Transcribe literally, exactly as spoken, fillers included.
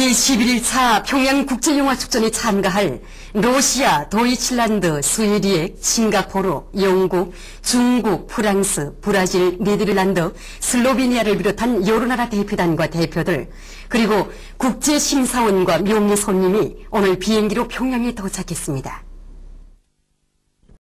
십일 일 차 평양국제영화축전에 참가할 러시아, 도이칠란드, 스웨디액, 싱가포르, 영국, 중국, 프랑스, 브라질, 네덜란드, 슬로베니아를 비롯한 여러 나라 대표단과 대표들, 그리고 국제심사원과 명예 손님이 오늘 비행기로 평양에 도착했습니다.